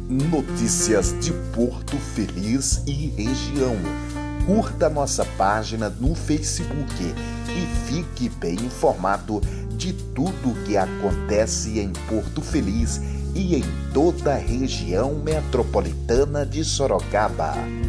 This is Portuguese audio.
Notícias de Porto Feliz e região. Curta nossa página no Facebook e fique bem informado de tudo o que acontece em Porto Feliz e em toda a região metropolitana de Sorocaba.